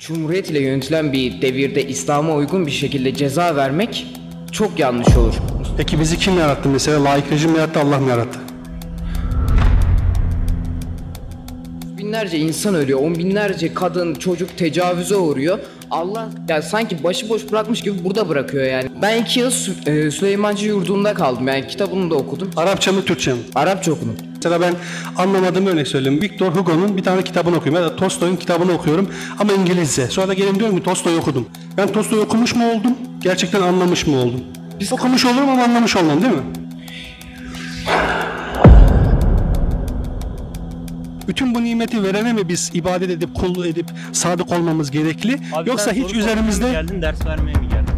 Cumhuriyet ile yönetilen bir devirde İslam'a uygun bir şekilde ceza vermek çok yanlış olur. Peki bizi kim yarattı mesela? Laik rejim mi yarattı, Allah mı yarattı? Binlerce insan ölüyor, on binlerce kadın, çocuk tecavüze uğruyor. Allah yani sanki başıboş bırakmış gibi burada bırakıyor yani. Ben 2 yıl Süleymancı Yurdu'nda kaldım, yani kitabını da okudum. Arapça mı, Türkçe mi? Arapça okudum. Mesela ben anlamadığım örnek söyleyeyim. Victor Hugo'nun bir tane kitabını okuyorum ya da Tolstoy'un kitabını okuyorum ama İngilizce. Sonra da gelin diyorum ki Tolstoy'u okudum. Ben Tolstoy'u okumuş mu oldum? Gerçekten anlamış mı oldum? Biz okumuş olurum ama anlamış olmam, değil mi? Bütün bu nimeti verene mi biz ibadet edip, kulluk edip, sadık olmamız gerekli? Abi Yoksa hiç üzerimizde... geldin, ders vermeye mi geldin?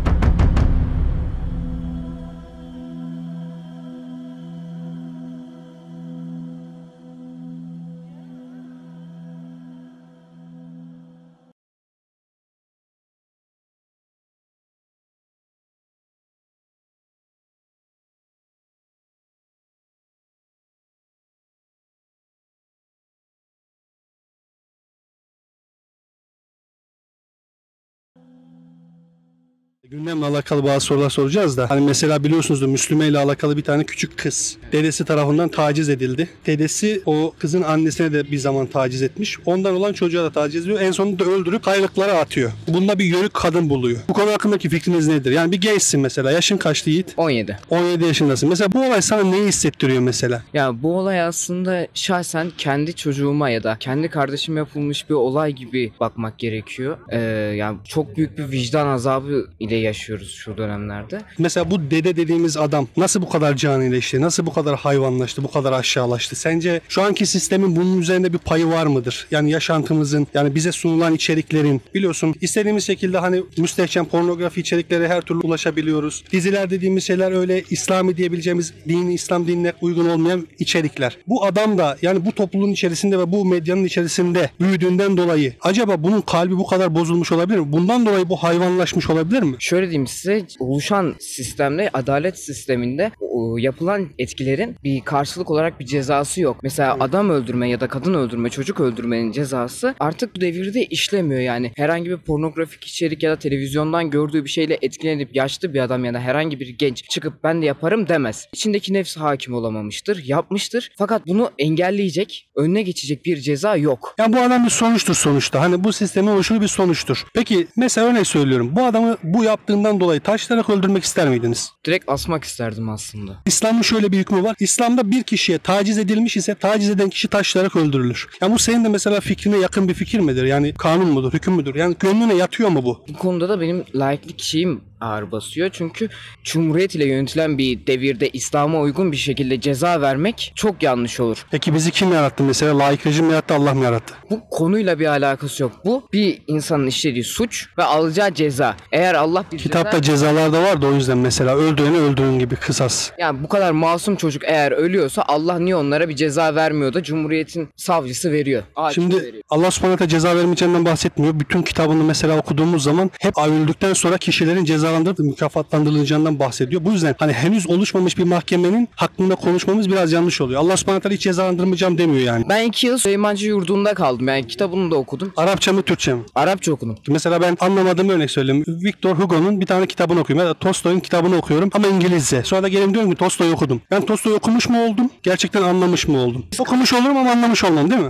Gündemle alakalı bazı sorular soracağız da. Hani mesela biliyorsunuzdur, Müslüme ile alakalı bir tane küçük kız. Dedesi tarafından taciz edildi. Dedesi o kızın annesine de bir zaman taciz etmiş. Ondan olan çocuğa da taciz ediyor. En sonunda öldürüp kayalıklara atıyor. Bunda bir yörük kadın buluyor. Bu konu hakkındaki fikriniz nedir? Yani bir gençsin mesela. Yaşın kaçtı Yiğit? 17. 17 yaşındasın. Mesela bu olay sana neyi hissettiriyor mesela? Ya bu olay aslında şahsen kendi çocuğuma ya da kendi kardeşime yapılmış bir olay gibi bakmak gerekiyor. Yani çok büyük bir vicdan azabı ile yaşıyoruz şu dönemlerde. Mesela bu dede dediğimiz adam nasıl bu kadar canileşti? Nasıl bu kadar hayvanlaştı? Bu kadar aşağılaştı? Sence şu anki sistemin bunun üzerinde bir payı var mıdır? Yani yaşantımızın, yani bize sunulan içeriklerin, biliyorsun istediğimiz şekilde hani müstehcen pornografi içeriklere her türlü ulaşabiliyoruz. Diziler dediğimiz şeyler öyle İslami diyebileceğimiz dini, İslam dinine uygun olmayan içerikler. Bu adam da yani bu topluluğun içerisinde ve bu medyanın içerisinde büyüdüğünden dolayı acaba bunun kalbi bu kadar bozulmuş olabilir mi? Bundan dolayı bu hayvanlaşmış olabilir mi? Şöyle diyeyim size, oluşan sistemde, adalet sisteminde yapılan etkilerin bir karşılık olarak bir cezası yok. Mesela adam öldürme ya da kadın öldürme, çocuk öldürmenin cezası artık bu devirde işlemiyor yani. Herhangi bir pornografik içerik ya da televizyondan gördüğü bir şeyle etkilenip yaşlı bir adam ya da herhangi bir genç çıkıp ben de yaparım demez. İçindeki nefsi hakim olamamıştır, yapmıştır. Fakat bunu engelleyecek, önüne geçecek bir ceza yok. Yani bu adam bir sonuçtur sonuçta. Hani bu sistemin oluşu bir sonuçtur. Peki mesela örnek söylüyorum. Bu adamı bu yaptığından dolayı taşlayarak öldürmek ister miydiniz? Direkt asmak isterdim aslında. İslam'ın şöyle bir hükmü var. İslam'da bir kişiye taciz edilmiş ise taciz eden kişi taşlayarak öldürülür. Yani bu senin de mesela fikrine yakın bir fikir midir? Yani kanun mudur, hüküm müdür? Yani gönlüne yatıyor mu bu? Bu konuda da benim laiklik şeyim ağır basıyor. Çünkü Cumhuriyet ile yönetilen bir devirde İslam'a uygun bir şekilde ceza vermek çok yanlış olur. Peki bizi kim yarattı mesela? Laik rejim mi yarattı, Allah mı yarattı? Bu konuyla bir alakası yok. Bu bir insanın işlediği suç ve alacağı ceza. Eğer Allah bir Kitapta ceza... cezalar da var da o yüzden mesela öldüreni öldürün gibi kısas. Yani bu kadar masum çocuk eğer ölüyorsa Allah niye onlara bir ceza vermiyor da Cumhuriyet'in savcısı veriyor. Şimdi veriyor. Allah subhanahu teala ceza vermeyeceğinden bahsetmiyor. Bütün kitabını mesela okuduğumuz zaman hep öldükten sonra kişilerin cezalandırılıp mükafatlandırılacağından bahsediyor. Bu yüzden hani henüz oluşmamış bir mahkemenin hakkında konuşmamız biraz yanlış oluyor. Allah subhanahu teala hiç cezalandırmayacağım demiyor yani. Ben 2 yıl Süleymancı Yurdu'nda kaldım. Yani kitabını da okudum. Arapça mı, Türkçe mi? Arapça okudum. Mesela ben anlamadığım örnek söyleyeyim. Victor Hugo'nun bir tane kitabını okuyorum ya da Tolstoy'un kitabını okuyorum ama İngilizce. Sonra da gelin diyorum ki Tolstoy'u okudum. Ben Tolstoy'u okumuş mu oldum? Gerçekten anlamış mı oldum? Okumuş olurum ama anlamış olmam, değil mi?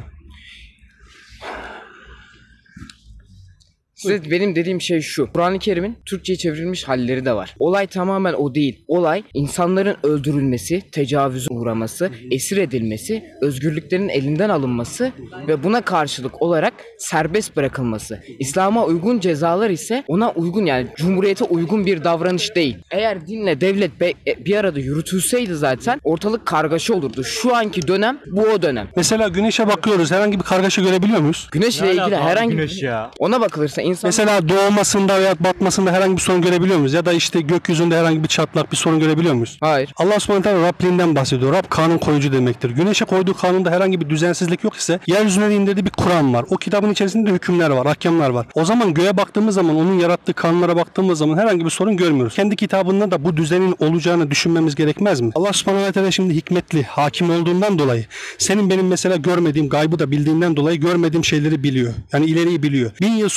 Size benim dediğim şey şu. Kur'an-ı Kerim'in Türkçe'ye çevrilmiş halleri de var. Olay tamamen o değil. Olay insanların öldürülmesi, tecavüze uğraması, esir edilmesi, özgürlüklerin elinden alınması ve buna karşılık olarak serbest bırakılması. İslam'a uygun cezalar ise ona uygun, yani Cumhuriyete uygun bir davranış değil. Eğer dinle devlet bir arada yürütülseydi zaten ortalık kargaşa olurdu. Şu anki dönem bu o dönem. Mesela güneşe bakıyoruz. Herhangi bir kargaşa görebiliyor muyuz? Güneşle ilgili herhangi güneş ya. ona bakılırsa insan Mesela doğmasında veya batmasında herhangi bir sorun görebiliyor muyuz? Ya da işte gökyüzünde herhangi bir çatlak, bir sorun görebiliyor muyuz? hayır. Allah subhanahu teala Rabliğinden bahsediyor. Rab kanun koyucu demektir. Güneşe koyduğu kanunda herhangi bir düzensizlik yok ise yeryüzüne de indirdiği bir Kur'an var. O kitabın içerisinde de hükümler var, ahkamlar var. O zaman göğe baktığımız zaman, onun yarattığı kanunlara baktığımız zaman herhangi bir sorun görmüyoruz. Kendi kitabında da bu düzenin olacağını düşünmemiz gerekmez mi? Allah subhanahu teala şimdi hikmetli, hakim olduğundan dolayı senin benim mesela görmediğim, gaybı da bildiğinden dolayı görmediğim şeyleri biliyor. Yani ileriyi biliyor. 1000 yıl sonraki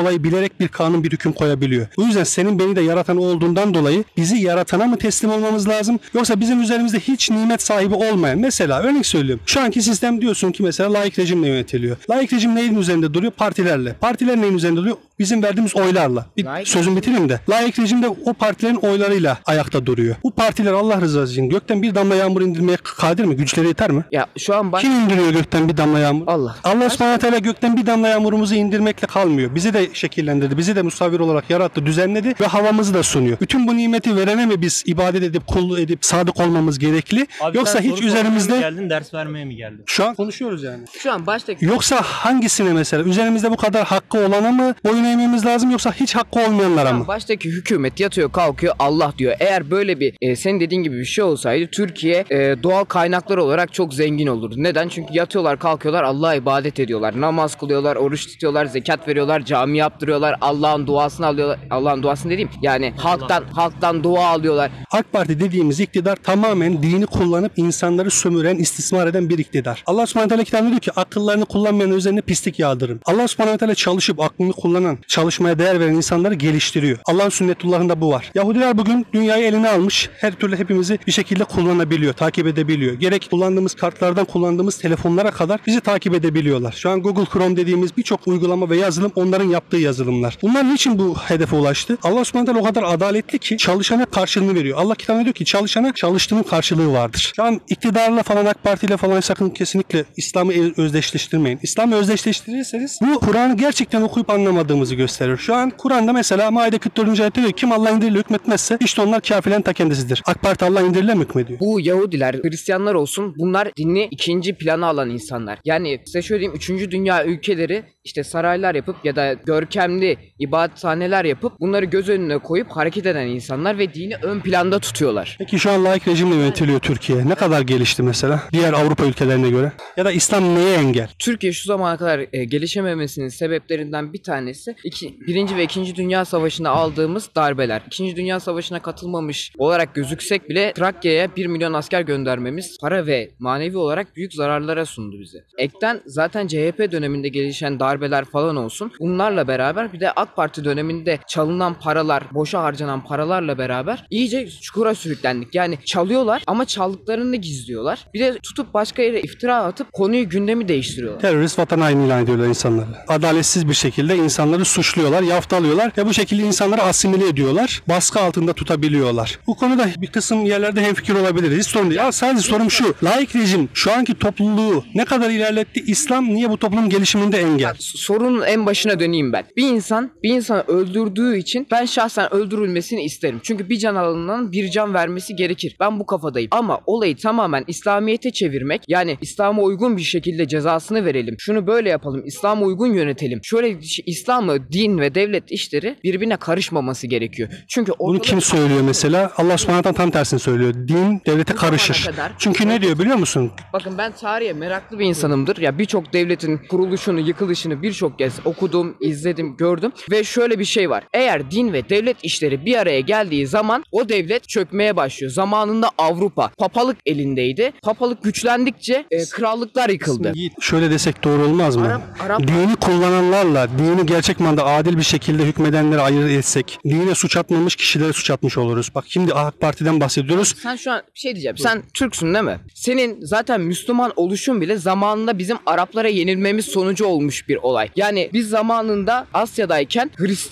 dolayı bilerek bir kanun, bir hüküm koyabiliyor. Bu yüzden senin beni de yaratan olduğundan dolayı bizi yaratana mı teslim olmamız lazım? Yoksa bizim üzerimizde hiç nimet sahibi olmayan, mesela örnek söylüyorum. Şu anki sistem diyorsun ki mesela laik rejimle yönetiliyor. Laik rejim neyin üzerinde duruyor? Partilerle. Partiler neyin üzerinde duruyor? Bizim verdiğimiz oylarla. Sözümü bitireyim de. Laik rejim de o partilerin oylarıyla ayakta duruyor. Bu partiler Allah rızası için gökten bir damla yağmur indirmeye kadir mi? Güçleri yeter mi? Ya şu an Kim indiriyor gökten bir damla yağmur? Allah. Allah subhanahu teala gökten bir damla yağmurumuzu indirmekle kalmıyor. Bizi de şekillendirdi. Bizi de musavvir olarak yarattı, düzenledi ve havamızı da sunuyor. Bütün bu nimeti verene mi biz ibadet edip, kulluk edip, sadık olmamız gerekli? Abi Yoksa sen hiç soru üzerimizde... sormaya mı geldin, ders vermeye mi geldin? Şu an konuşuyoruz yani. Şu an baştaki Yoksa hangisine mesela? Üzerimizde bu kadar hakkı olana mı boyun eğmemiz lazım, yoksa hiç hakkı olmayanlara mı? Baştaki hükümet yatıyor kalkıyor Allah diyor. Eğer böyle bir senin dediğin gibi bir şey olsaydı Türkiye doğal kaynaklar olarak çok zengin olurdu. Neden? Çünkü yatıyorlar kalkıyorlar Allah'a ibadet ediyorlar. Namaz kılıyorlar, oruç tutuyorlar, zekat veriyorlar, cami yaptırıyorlar. Allah'ın duasını alıyorlar. Allah'ın duasını dediğim yani halktan dua alıyorlar. AK Parti dediğimiz iktidar tamamen dini kullanıp insanları sömüren, istismar eden bir iktidar. Allah subhanahu teala kitabında diyor ki akıllarını kullanmayan üzerine pislik yağdırırım. Allah subhanahu teala çalışıp aklını kullanan, çalışmaya değer veren insanları geliştiriyor. Allah'ın sünnetullahında bu var. Yahudiler bugün dünyayı eline almış. Her türlü hepimizi bir şekilde kullanabiliyor, takip edebiliyor. Gerek kullandığımız kartlardan kullandığımız telefonlara kadar bizi takip edebiliyorlar. Şu an Google Chrome dediğimiz birçok uygulama ve yazılım onların yaptığı yazılımlar. Bunlar niçin bu hedefe ulaştı? Allah subhanahu teala o kadar adaletli ki çalışana karşılığını veriyor. Allah kitabında diyor ki çalışana çalıştığının karşılığı vardır. Şu an iktidarla falan AK Parti ile falan sakın kesinlikle İslam'ı özdeşleştirmeyin. İslam'ı özdeşleştirirseniz bu Kur'an'ı gerçekten okuyup anlamadığımızı gösterir. Şu an Kur'an'da mesela Maide 44. ayette diyor kim Allah indiriyle hükmetmezse işte onlar kafirlerin ta kendisidir. AK Parti Allah indiriyle mi hükmediyor? Bu Yahudiler, Hristiyanlar olsun bunlar dini ikinci plana alan insanlar. Yani size şöyle diyeyim 3. dünya ülkeleri işte saraylar yapıp ya da görkemli ibadethaneler yapıp bunları göz önüne koyup hareket eden insanlar ve dini ön planda tutuyorlar. Peki şu an laik rejimle yönetiliyor Türkiye. Ne kadar gelişti mesela diğer Avrupa ülkelerine göre? Ya da İslam neye engel? Türkiye şu zamana kadar gelişememesinin sebeplerinden bir tanesi 1. ve 2. Dünya Savaşı'nda aldığımız darbeler. 2. Dünya Savaşı'na katılmamış olarak gözüksek bile Trakya'ya 1 milyon asker göndermemiz para ve manevi olarak büyük zararlara sundu bize. Ekten zaten CHP döneminde gelişen darbeler falan olsun. Bunlarla beraber bir de AK Parti döneminde çalınan paralar, boşa harcanan paralarla beraber iyice çukura sürüklendik. Yani çalıyorlar ama çaldıklarını gizliyorlar. Bir de tutup başka yere iftira atıp konuyu gündemi değiştiriyorlar. Terörist vatan haini ilan ediyorlar insanları. Adaletsiz bir şekilde insanları suçluyorlar, yaftalıyorlar ve bu şekilde insanları asimile ediyorlar. Baskı altında tutabiliyorlar. Bu konuda bir kısım yerlerde hemfikir olabiliriz. Hiç sorun değil. Ya sadece sorum şu. Laik rejim şu anki topluluğu ne kadar ilerletti? İslam niye bu toplumun gelişiminde engel? Sorunun en başına döneyim ben. Bir insanı öldürdüğü için ben şahsen öldürülmesini isterim. Çünkü bir can alanından bir can vermesi gerekir. Ben bu kafadayım. Ama olayı tamamen İslamiyet'e çevirmek, yani İslam'a uygun bir şekilde cezasını verelim. Şunu böyle yapalım. İslam'a uygun yönetelim. Şöyle İslam'ı, din ve devlet işleri birbirine karışmaması gerekiyor. Çünkü Bunu kim söylüyor mesela? Allah subhanahu teala tam tersini söylüyor. Din devlete karışır. Çünkü ne diyor biliyor musun? Bakın ben tarihe meraklı bir insanımdır. Ya birçok devletin kuruluşunu, yıkılışını birçok kez okudum, izledim, gördüm ve şöyle bir şey var. Eğer din ve devlet işleri bir araya geldiği zaman o devlet çökmeye başlıyor. Zamanında Avrupa papalık elindeydi. Papalık güçlendikçe krallıklar yıkıldı. Şöyle desek doğru olmaz mı? Dini kullananlarla dini gerçek manada adil bir şekilde hükmedenleri ayırt etsek, dine suç atmamış kişilere suç atmış oluruz. Bak şimdi AK Parti'den bahsediyoruz. Sen şu an bir şey diyeceğim. Sen Türksün değil mi? Senin zaten Müslüman oluşun bile zamanında bizim Araplara yenilmemiz sonucu olmuş bir olay. Yani biz zamanında Asya'dayken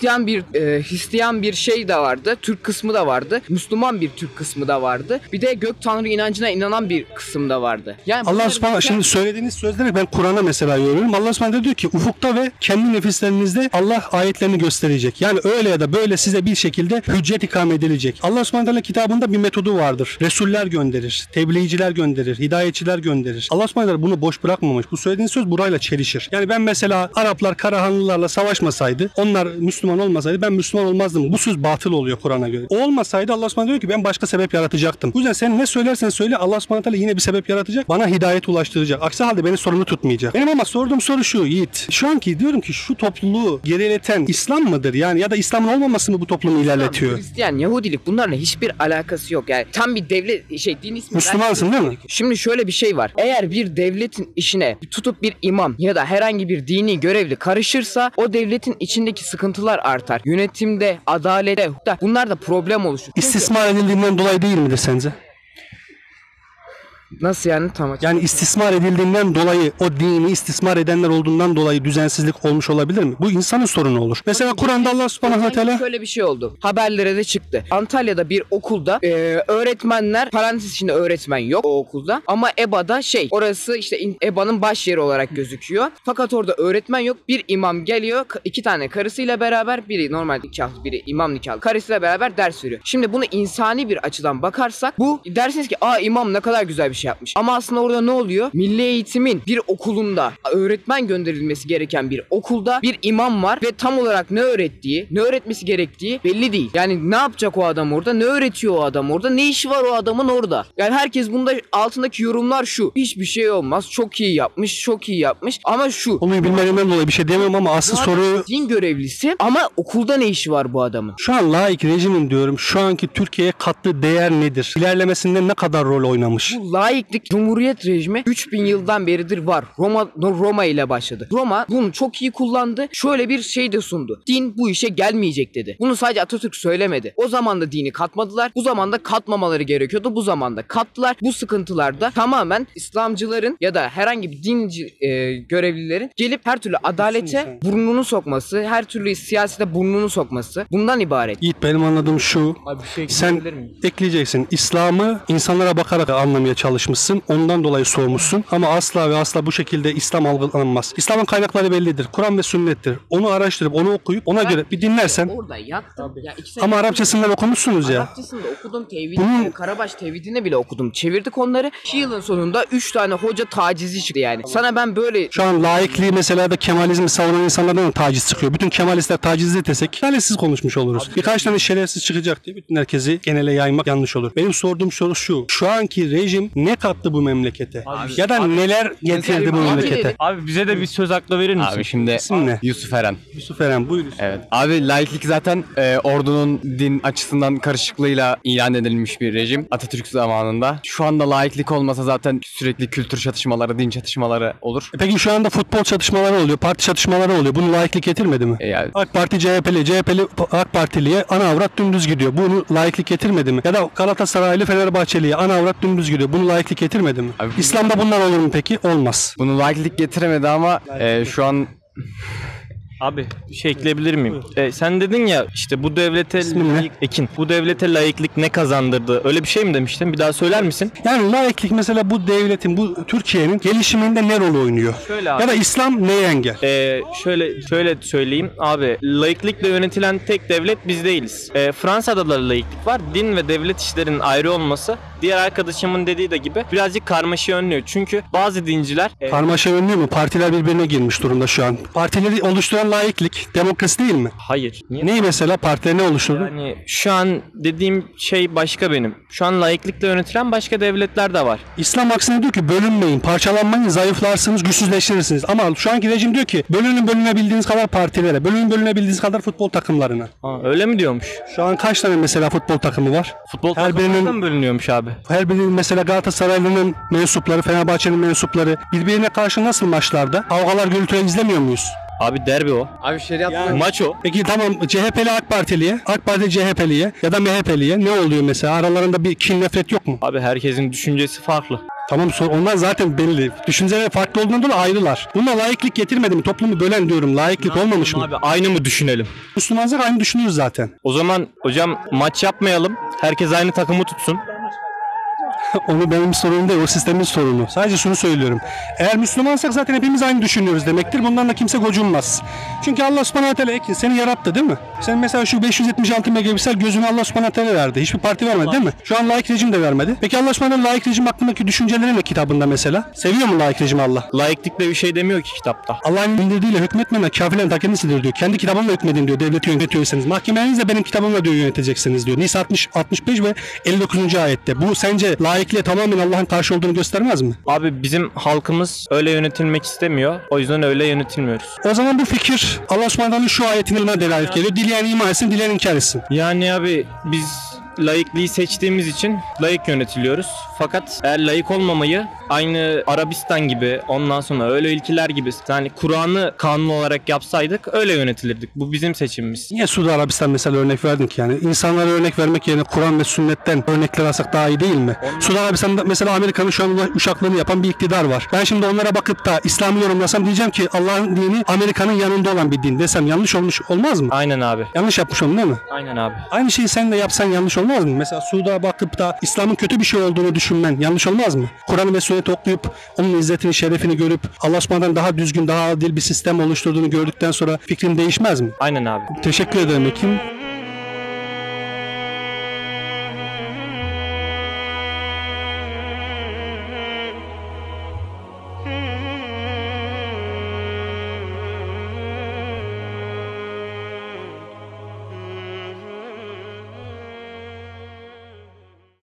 Hristiyan bir şey de vardı. Türk kısmı da vardı. Müslüman bir Türk kısmı da vardı. Bir de gök tanrı inancına inanan bir kısım da vardı. Yani Allah subhanahu şimdi söylediğiniz sözleri ben Kur'an'a mesela yoruyorum. Allah subhanahu diyor ki ufukta ve kendi nefislerinizde Allah ayetlerini gösterecek. Yani öyle ya da böyle size bir şekilde hüccet ikame edilecek. Allah subhanahu kitabında bir metodu vardır. Resuller gönderir, tebliğciler gönderir, hidayetçiler gönderir. Allah subhanahu bunu boş bırakmamış. Bu söylediğiniz söz burayla çelişir. Yani ben mesela Araplar Karahanlılarla savaşmasaydı, onlar Müslüman olmasaydı ben Müslüman olmazdım. Bu söz batıl oluyor Kur'an'a göre. O olmasaydı Allah subhanahu diyor ki ben başka sebep yaratacaktım. Bu yüzden sen ne söylersen söyle Allah subhanahu yine bir sebep yaratacak. Bana hidayet ulaştıracak. Aksi halde beni sorumlu tutmayacak. Benim ama sorduğum soru şu Yiğit. Şu anki diyorum ki şu topluluğu gerileten İslam mıdır? Yani ya da İslam'ın olmaması mı bu toplumu ilerletiyor? Hristiyan, Yahudilik bunlarla hiçbir alakası yok. Yani tam bir devlet din ismi. Müslümansın değil mi? Şimdi şöyle bir şey var. Eğer bir devletin işine tutup bir imam ya da herhangi bir dini görevli karışırsa o devletin içindeki sıkıntılar artar. Yönetimde, adalette, bunlar da problem oluşur. İstismar edildiğinden dolayı değil midir sence? Nasıl yani tam açık? Yani istismar edildiğinden dolayı, o dini istismar edenler olduğundan dolayı düzensizlik olmuş olabilir mi? Bu insanın sorunu olur. Mesela Kur'an'da Allah subhanahu ve teala Şöyle bir şey oldu. Haberlere de çıktı. Antalya'da bir okulda öğretmenler, parantez içinde öğretmen yok o okulda. Ama EBA'da orası işte EBA'nın baş yeri olarak gözüküyor. Fakat orada öğretmen yok. Bir imam geliyor. 2 tane karısıyla beraber, biri normal nikahlı, biri imam nikahlı. Karısıyla beraber ders veriyor. Şimdi bunu insani bir açıdan bakarsak bu dersiniz ki imam ne kadar güzel bir şey yapmış. Ama aslında orada ne oluyor? Milli eğitimin bir okulunda, öğretmen gönderilmesi gereken bir okulda bir imam var ve tam olarak ne öğrettiği, ne öğretmesi gerektiği belli değil. Yani ne yapacak o adam orada? Ne öğretiyor o adam orada? Ne işi var o adamın orada? Yani herkes bunda altındaki yorumlar şu. Hiçbir şey olmaz. Çok iyi yapmış, çok iyi yapmış. Ama şu. Konuyu bilmediğimden dolayı bir şey diyemem ama asıl soru... Din görevlisi ama okulda ne işi var bu adamın? Şu an laik rejimin diyorum, şu anki Türkiye'ye kattığı değer nedir? İlerlemesinde ne kadar rol oynamış? Bu laiklik, Cumhuriyet rejimi 3000 yıldan beridir var. Roma ile başladı. Roma bunu çok iyi kullandı. Şöyle bir şey de sundu. Din bu işe gelmeyecek dedi. Bunu sadece Atatürk söylemedi. O zaman da dini katmadılar. Bu zaman da katmamaları gerekiyordu. Bu zaman da kattılar. Bu sıkıntılarda tamamen İslamcıların ya da herhangi bir dinci görevlilerin gelip her türlü adalete burnunu sokması, her türlü siyasete burnunu sokması bundan ibaret. Yiğit, benim anladığım şu. Sen ekleyeceksin. İslam'ı insanlara bakarak anlamaya çalışmışsın. Ondan dolayı sormuşsun. Ama asla ve asla bu şekilde İslam algılanmaz. İslam'ın kaynakları bellidir. Kur'an ve sünnettir. Onu araştırıp, onu okuyup, ona göre bir dinlersen. Orada yattım. Ya ama Arapçasından okumuşsunuz ya. Arapçasını da okudum. Tevhidini, Karabaş tevhidini bile okudum. Çevirdik onları. 2 yılın sonunda 3 tane hoca tacizi çıktı yani. Sana ben böyle... Şu an laikliği mesela da Kemalizmi savunan insanlardan da taciz çıkıyor. Bütün Kemalistler taciz desek talihsiz konuşmuş oluruz. Birkaç tane şerefsiz çıkacak diye bütün herkesi genele yaymak yanlış olur. Benim sorduğum soru şu. Şu anki rejim ne kattı bu memlekete? Ya da neler getirdi bu memlekete? Abi bize de bir söz hakkı verir misin? Abi şimdi İsim ne? Yusuf Eren. Yusuf Eren, buyur. Evet. Abi laiklik zaten ordunun din açısından karışıklığıyla ilan edilmiş bir rejim Atatürk zamanında. Şu anda laiklik olmasa zaten sürekli kültür çatışmaları, din çatışmaları olur. Peki şu anda futbol çatışmaları oluyor, parti çatışmaları oluyor. Bunu laiklik getirmedi mi? Yani AK Parti CHP'li AK Partili'ye ana avrat dümdüz gidiyor. Bunu laiklik getirmedi mi? Ya da Galatasaraylı Fenerbahçeli'ye ana avrat dümdüz gidiyor. Bunu laiklik getirmedi mi? Abi, İslam'da bunlar olur mu peki? Olmaz. bunu laiklik getiremedi ama şu an Abi bir şey ekleyebilir miyim? Sen dedin ya işte bu devlete İsmin ne? Ekin. Bu devlete laiklik ne kazandırdı? Öyle bir şey mi demiştin? Bir daha söyler misin? Yani laiklik mesela bu devletin, bu Türkiye'nin gelişiminde ne rol oynuyor? Şöyle abi. Ya da İslam neye engel? Şöyle söyleyeyim abi, laiklikle yönetilen tek devlet biz değiliz. Fransa'da da laiklik var. Din ve devlet işlerinin ayrı olması diğer arkadaşımın dediği de gibi birazcık karmaşayı önlüyor. Çünkü bazı dinciler Karmaşa önlüyor mu? Partiler birbirine girmiş durumda şu an. Partileri oluşturan laiklik, demokrasi değil mi? hayır. Niye? Neyi mesela? Partiler ne oluşturdu? Yani şu an dediğim şey başka benim. Şu an laiklikle yönetilen başka devletler de var. İslam aksine diyor ki bölünmeyin, parçalanmayın, zayıflarsınız, güçsüzleştirirsiniz. Ama şu anki rejim diyor ki bölünebildiğiniz kadar partilere, bölünebildiğiniz kadar futbol takımlarına. Öyle mi diyormuş? Şu an kaç tane mesela futbol takımı var? Futbol Her birinin- takımlardan bölünüyormuş abi. Her birinin mesela Galatasaraylı'nın mensupları, Fenerbahçe'nin mensupları birbirine karşı nasıl maçlarda? Kavgalar, gürültüler izlemiyor muyuz? Abi derbi o. abi şeriat Maç o. Peki tamam, CHP'li AK Partili'ye, AK Parti CHP'liye ya da MHP'liye ne oluyor mesela? Aralarında bir kin, nefret yok mu? Abi herkesin düşüncesi farklı. Tamam, onlar zaten belli. Düşünceleri farklı olduğundan dolayı ayrılar. Buna laiklik getirmedi mi? Toplumu bölen diyorum. Laiklik olmamış mı? Abi aynı mı düşünelim? Müslümanlar aynı düşünüyoruz zaten. O zaman hocam maç yapmayalım. Herkes aynı takımı tutsun. Onu benim sorunum değil, o sistemin sorunu. Sadece şunu söylüyorum. Eğer Müslümansak zaten hepimiz aynı düşünüyoruz demektir. Bundan da kimse gocunmaz. Çünkü Allah subhanahu wa ta'ala Ekin seni yarattı değil mi? Sen mesela şu 576 megapiksel gözünü Allah subhanahu wa ta'ala verdi. Hiçbir parti vermedi değil mi? Şu an laik rejim de vermedi. Peki Allah subhanahu wa ta'ala laik rejim hakkındaki düşünceleri ne kitabında mesela? Seviyor mu laik rejimi Allah? Laiklikle bir şey demiyor ki kitapta. Allah'ın indirdiğiyle hükmetmeme kafirlerin ta kendisidir diyor. Kendi kitabımla hükmedin diyor. Devleti yönetiyorsanız. Mahkemenizle benim kitabımla diyor yöneteceksiniz diyor. Nisa 65 ve 59. ayette. Bu sence laik laikliğe tamamen Allah'ın karşı olduğunu göstermez mi? Abi bizim halkımız öyle yönetilmek istemiyor. O yüzden öyle yönetilmiyoruz. O zaman bu fikir Allah subhanahu şu ayetin delalet geliyor. Dileyen iman etsin, dileyen inkar etsin. Yani abi biz laikliği seçtiğimiz için laik yönetiliyoruz. Fakat eğer laik olmamayı aynı Arabistan gibi, ondan sonra öyle ülkeler gibi yani Kur'an'ı kanun olarak yapsaydık öyle yönetilirdik. Bu bizim seçimimiz. Niye Suudi Arabistan mesela örnek verdin ki yani? İnsanlara örnek vermek yerine Kur'an ve sünnetten örnekler alsak daha iyi değil mi? Suudi Arabistan'da mesela Amerika'nın şu an uçaklarını yapan bir iktidar var. Ben şimdi onlara bakıp da İslam'ı yorumlasam diyeceğim ki Allah'ın dini Amerika'nın yanında olan bir din desem yanlış olmuş olmaz mı? Aynen abi. Yanlış yapmış oldum değil mi? Aynen abi. Aynı şeyi sen de yapsan yanlış olmaz mı? Mesela Suud'a bakıp da İslam'ın kötü bir şey olduğunu düşünmen yanlış olmaz mı? Kur'an ve sünneti okuyup onun izzetini, şerefini görüp Allah subhanahu daha düzgün, daha adil bir sistem oluşturduğunu gördükten sonra fikrin değişmez mi? Aynen abi. Teşekkür ederim Ekim.